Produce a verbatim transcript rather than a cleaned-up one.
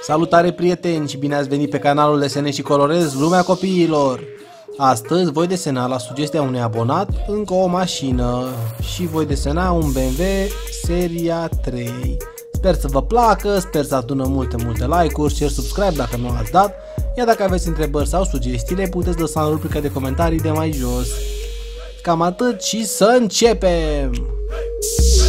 Salutare prieteni și bine ați venit pe canalul Desenez și Colorez Lumea Copiilor! Astăzi voi desena la sugestia unui abonat încă o mașină și voi desena un B M W seria trei. Sper să vă placă, sper să adună multe, multe like-uri, share, subscribe dacă nu ați dat, iar dacă aveți întrebări sau sugestii le puteți lăsa în rubrica de comentarii de mai jos. Cam atât și să începem!